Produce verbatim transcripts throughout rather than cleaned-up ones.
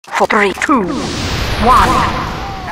Four, three, two, one.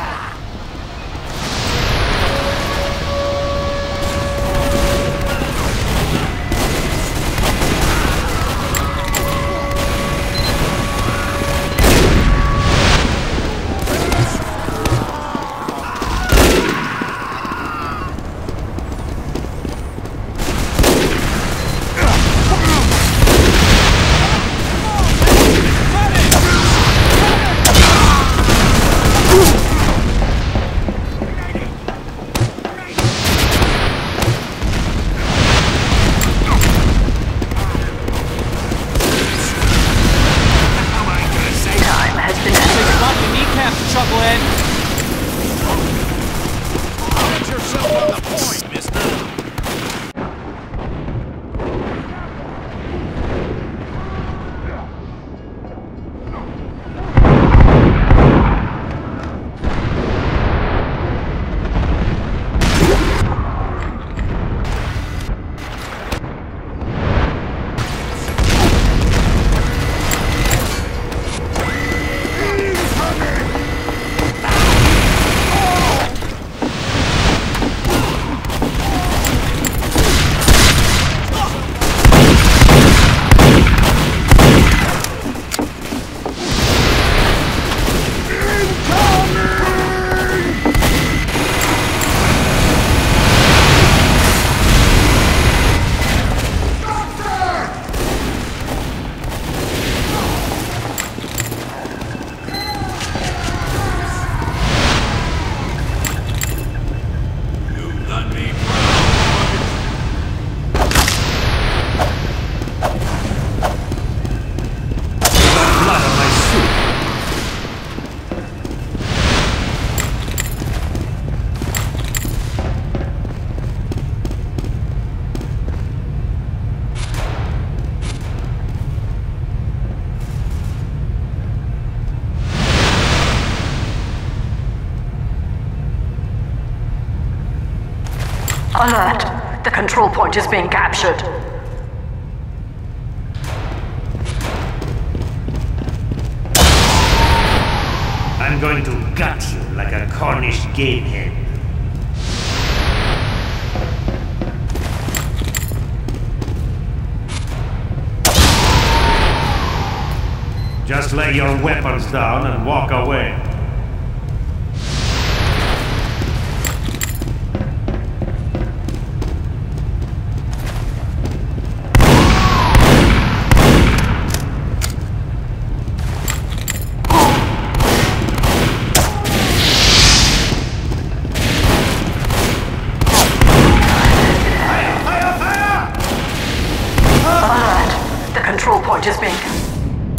Chucklehead. Get yourself on the point, mister. Alert! The control point is being captured. I'm going to gut you like a Cornish gamehead. Just lay your weapons down and walk away. Alert! The control point is being...